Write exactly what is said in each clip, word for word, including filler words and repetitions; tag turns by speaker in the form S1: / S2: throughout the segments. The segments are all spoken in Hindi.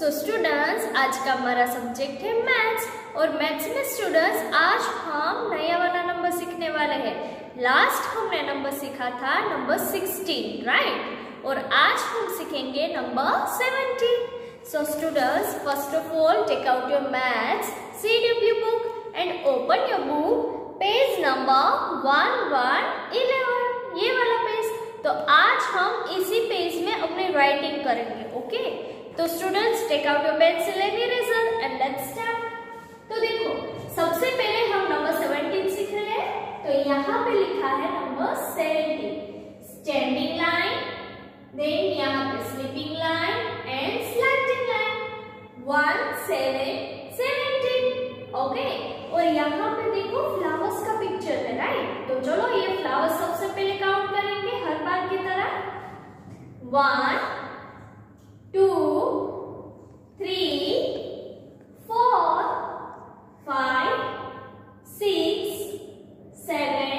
S1: सो स्टूडेंट्स, आज का हमारा सब्जेक्ट है मैथ्स और मैथ्स में स्टूडेंट्स आज हम नया वाला नंबर सीखने वाले हैं। लास्ट हमने नंबर सीखा था नंबर सिक्सटीन, राइट? और आज हम सीखेंगे number seventeen. So students, first of all take out your maths C W book and open your book page number one one eleven, ये वाला पेज। तो आज हम इसी पेज में अपनी राइटिंग करेंगे, ओके? तो students take out your pencil and eraser and let's start. तो देखो, सबसे पहले हम नंबर सेवनटीन सीख रहे हैं। तो यहाँ पे लिखा है number seventeen, standing line, then यहाँ पे sleeping line and slanting line, one seven seventeen, okay? और यहाँ पे देखो फ्लावर्स का पिक्चर है, राइट? तो चलो ये फ्लावर्स सबसे पहले काउंट करेंगे हर बार की तरह। One, two, three, four, five, six, seven,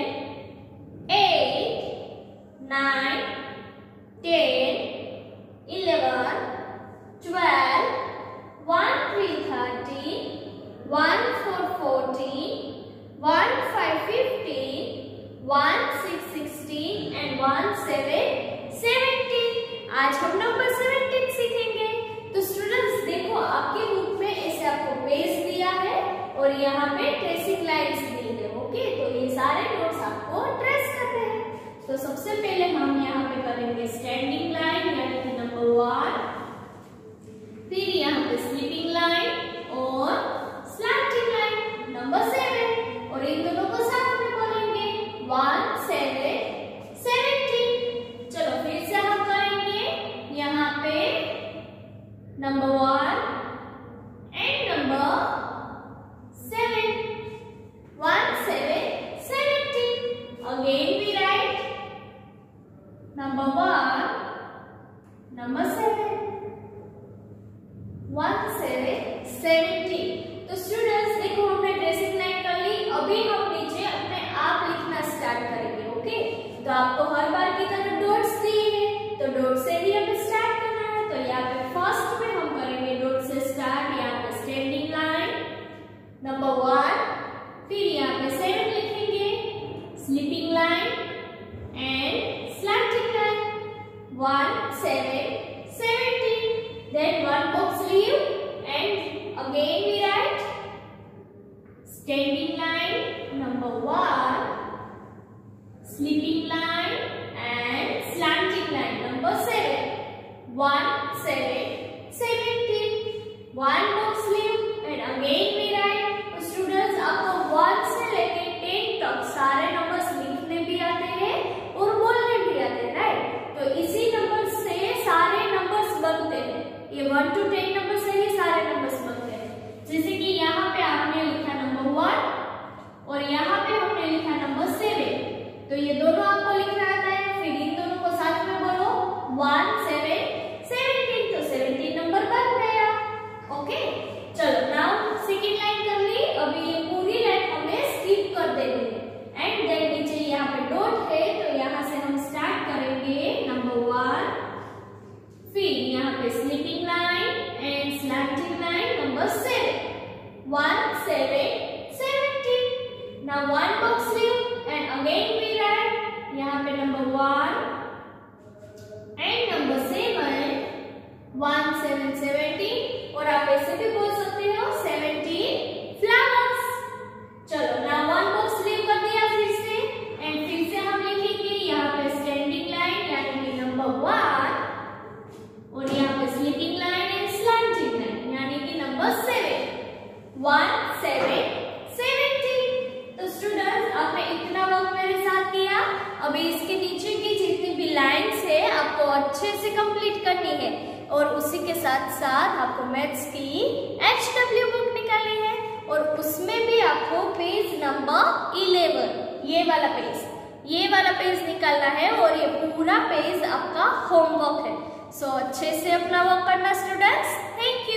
S1: eight, nine, ten, eleven, twelve, one three thirteen, one four fourteen, one five fifteen, one six sixteen and one seven seventeen. आज हम नंबर सेवनटीन सीखेंगे। तो स्टूडेंट्स देखो, आपके बुक में ऐसे आपको पेज दिया है और यहाँ पे ट्रेसिंग लाइंस दी है, ओके? तो ये सारे नोट्स आपको ट्रेस करने हैं। तो सबसे पहले हम यहाँ पे करेंगे स्टैंडिंग लाइन यानी कि नंबर वन, फिर यहाँ पे स्लीपिंग लाइन और स्लैंटिंग लाइन नंबर सेवन, और इन दोनों को साथ में बोलेंगे वन सेवन सेवनटीन। चलो फिर से हम करेंगे यहाँ पे number one and number seven, one seven seventeen. Again we write number one, number seven, one seven seventeen. तो स्टूडेंट्स देखो, हमने ड्रेसिंग लाइन कर ली। अभी हम नीचे अपने आप लिखना स्टार्ट करेंगे, ओके? तो आपको हर बार की तरह डॉट्स दिए हैं, तो डॉट से ही हमें स्टार्ट करना है। तो यहाँ पे फर्स्ट में हम करेंगे डॉट से स्टार्ट। यहाँ पे स्टैंडिंग लाइन नंबर वन, फिर यहाँ पे सेवन लिखेंगे, sleeping line and slanting line, one seven seventeen. Then one box leave and again we write standing line number one, sleeping line and slanting line number seven, one seven seventeen, one box leave and again we write। तो स्टूडेंट्स आपको वन से लेके टेन तक सारे नंबर्स लिखने भी आते हैं और बोलने भी आते हैं, राइट? तो इसी नंबर से सारे नंबर्स बनते हैं। ये वन टू टेन नंबर से ही सारे नंबर्स बनते हैं। जैसे कि यहाँ पे आपने लिखा नंबर वन और यहाँ पे हमने लिखा नंबर सेवन, तो ये दोनों आपको लिखना आता है। फिर इन दोनों को साथ में बोलो वन सेवन सेवनटीन, तो सेवनटीन नंबर बन गया, ओके? चलो नाउ सेकंड लाइन कर ली। अभी ये पूरी लाइन हमें स्किप कर देनी है एंड देन नीचे यहाँ पे डॉट है, तो यहाँ से हम स्टार्ट करेंगे नंबर वन, फिर यहाँ पे sleeping line and slanting line number seven, one seven seventeen. Now one box leave and again we write यहाँ पे number one and number seven, one seven seventeen, और आप ऐसे भी बोल सकते हो seventeen flowers। चलो now one box leave कर दिया फिर से and फिर से हम लिखेंगे यहाँ पे standing line यानी कि number one और यहाँ पे sleeping line and slanting line यानी कि number seven, one seven seventeen. तो स्टूडेंट्स आपने इतना वर्क मेरे साथ किया। अभी इसके नीचे की जितनी भी लाइन्स है आपको अच्छे से कंप्लीट करनी है और उसी के साथ साथ आपको मैथ्स की एच डब्ल्यू बुक निकालनी है और उसमें भी आपको पेज नंबर इलेवन, ये वाला पेज ये वाला पेज निकालना है और ये पूरा पेज आपका होमवर्क है। सो अच्छे से अपना वर्क करना स्टूडेंट्स। Thank you.